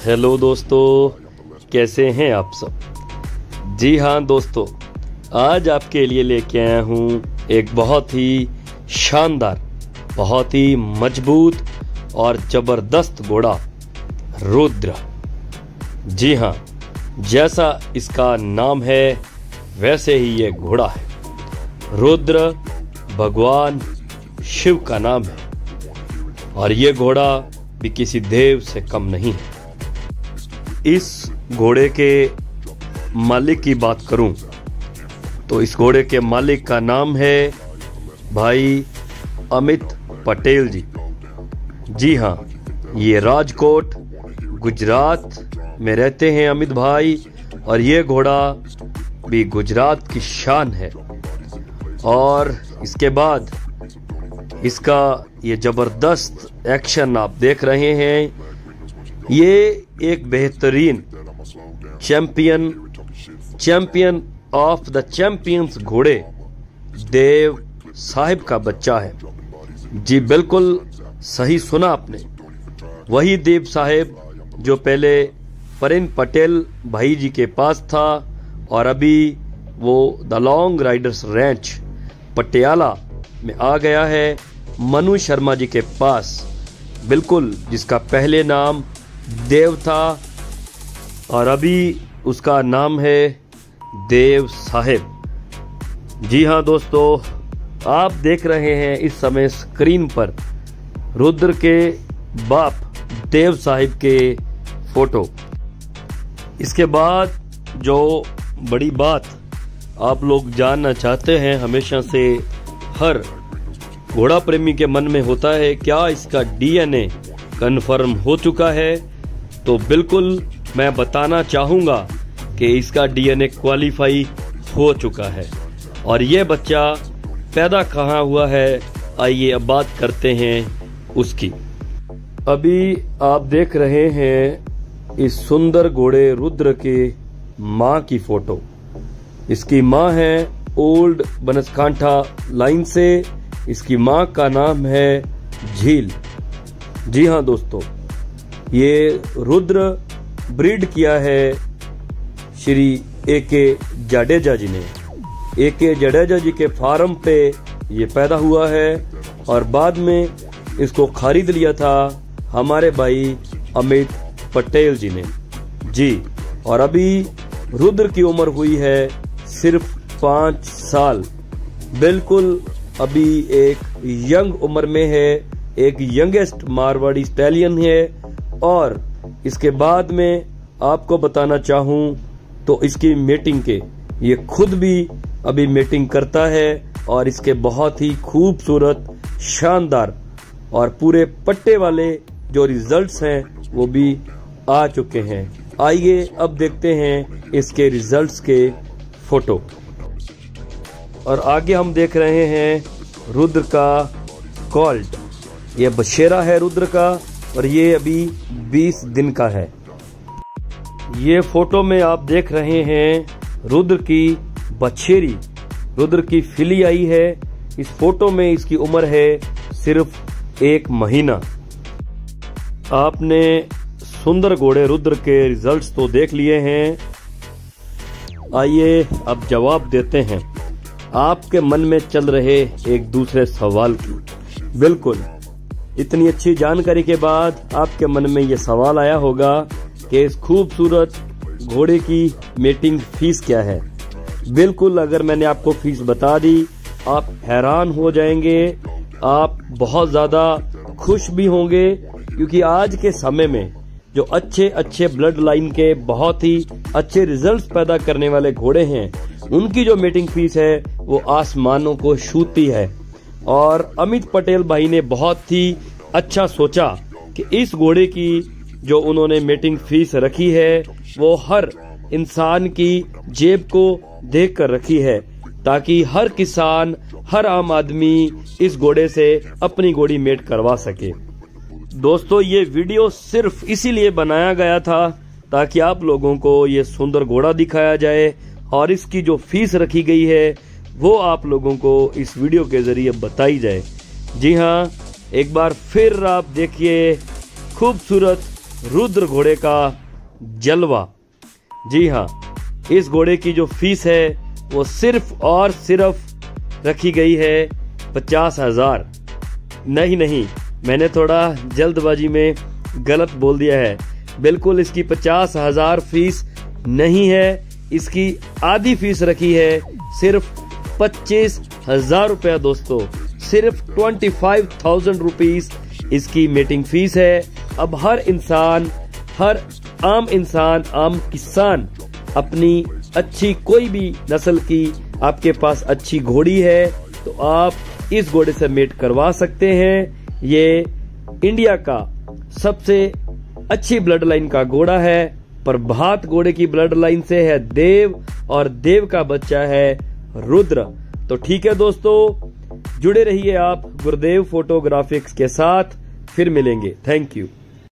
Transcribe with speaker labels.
Speaker 1: Hello दोस्तों, कैसे हैं आप सब। जी हाँ दोस्तों, आज आपके लिए लेके आया हूँ एक बहुत ही शानदार, बहुत ही मजबूत और ज़बरदस्त घोड़ा रुद्र। जी हाँ, जैसा इसका नाम है वैसे ही ये घोड़ा है। रुद्र भगवान शिव का नाम है और ये घोड़ा भी किसी देव से कम नहीं है। इस घोड़े के मालिक की बात करूं तो इस घोड़े के मालिक का नाम है भाई अमित पटेल जी। जी हाँ, ये राजकोट गुजरात में रहते हैं अमित भाई, और ये घोड़ा भी गुजरात की शान है। और इसके बाद इसका ये जबरदस्त एक्शन आप देख रहे हैं। ये एक बेहतरीन चैंपियन ऑफ द चैंपियंस घोड़े देव साहिब का बच्चा है। जी बिल्कुल सही सुना आपने, वही देव साहिब जो पहले परिन पटेल भाई जी के पास था और अभी वो the long riders ranch Patiala में आ गया है मनु शर्मा जी के पास। बिल्कुल, जिसका पहले नाम देव था और अभी उसका नाम है देव साहिब। जी हाँ दोस्तों, आप देख रहे हैं इस समय स्क्रीन पर रुद्र के बाप देव साहिब के फोटो। इसके बाद जो बड़ी बात आप लोग जानना चाहते हैं, हमेशा से हर घोड़ा प्रेमी के मन में होता है, क्या इसका डीएनए कन्फर्म हो चुका है? तो बिल्कुल मैं बताना चाहूँगा कि इसका डीएनए क्वालिफाई हो चुका है। और ये बच्चा पैदा कहाँ हुआ है, आइए अब बात करते हैं उसकी। अभी आप देख रहे हैं इस सुंदर घोड़े रुद्र के माँ की फोटो। इसकी माँ है ओल्ड बनसकांठा लाइन से। इसकी माँ का नाम है झील। जी हाँ दोस्तों, ये रुद्र ब्रीड किया है श्री ए.के. जाडेजा जी ने। ए.के. जाडेजा जी के फार्म पे ये पैदा हुआ है और बाद में इसको खरीद लिया था हमारे भाई अमित पटेल जी ने। जी, और अभी रुद्र की उम्र हुई है सिर्फ 5 साल। बिल्कुल अभी एक यंग उम्र में है, एक यंगेस्ट मारवाड़ी स्टैलियन है। और इसके बाद में आपको बताना चाहूं तो इसकी मेटिंग के ये खुद भी अभी मेटिंग करता है और इसके बहुत ही खूबसूरत, शानदार और पूरे पट्टे वाले जो रिजल्ट्स हैं वो भी आ चुके हैं। आइए अब देखते हैं इसके रिजल्ट्स के फोटो। और आगे हम देख रहे हैं रुद्र का कॉल्ट। ये बछेरा है रुद्र का और ये अभी 20 दिन का है। ये फोटो में आप देख रहे हैं रुद्र की बछेरी, रुद्र की फिली आई है। इस फोटो में इसकी उम्र है सिर्फ 1 महीना। आपने सुंदर घोड़े रुद्र के रिजल्ट्स तो देख लिए हैं। आइए अब जवाब देते हैं आपके मन में चल रहे एक दूसरे सवाल की। बिल्कुल, इतनी अच्छी जानकारी के बाद आपके मन में ये सवाल आया होगा कि इस खूबसूरत घोड़े की मेटिंग फीस क्या है। बिल्कुल, अगर मैंने आपको फीस बता दी आप हैरान हो जाएंगे, आप बहुत ज्यादा खुश भी होंगे, क्योंकि आज के समय में जो अच्छे ब्लड लाइन के बहुत ही अच्छे रिजल्ट्स पैदा करने वाले घोड़े हैं, उनकी जो मेटिंग फीस है वो आसमानों को छूती है। और अमित पटेल भाई ने बहुत ही अच्छा सोचा कि इस घोड़े की जो उन्होंने मेटिंग फीस रखी है वो हर इंसान की जेब को देखकर रखी है, ताकि हर किसान, हर आम आदमी इस घोड़े से अपनी घोड़ी मेट करवा सके। दोस्तों, ये वीडियो सिर्फ इसीलिए बनाया गया था ताकि आप लोगों को ये सुंदर घोड़ा दिखाया जाए और इसकी जो फीस रखी गई है वो आप लोगों को इस वीडियो के जरिए बताई जाए। जी हाँ, एक बार फिर आप देखिए खूबसूरत रुद्र घोड़े का जलवा। जी हाँ, इस घोड़े की जो फीस है वो सिर्फ और सिर्फ रखी गई है 50,000। नहीं, मैंने थोड़ा जल्दबाजी में गलत बोल दिया है। बिल्कुल इसकी 50,000 फीस नहीं है, इसकी आधी फीस रखी है सिर्फ 25,000 रुपया। दोस्तों, सिर्फ 25,000 रुपीज इसकी मीटिंग फीस है। अब हर इंसान, हर आम इंसान, आम किसान अपनी अच्छी कोई भी नस्ल की आपके पास अच्छी घोड़ी है तो आप इस घोड़े से मेट करवा सकते हैं। ये इंडिया का सबसे अच्छी ब्लड लाइन का घोड़ा है। प्रभात घोड़े की ब्लड लाइन से है देव, और देव का बच्चा है रुद्र। तो ठीक है दोस्तों, जुड़े रहिए आप गुरुदेव फोटोग्राफिक्स के साथ। फिर मिलेंगे। Thank you.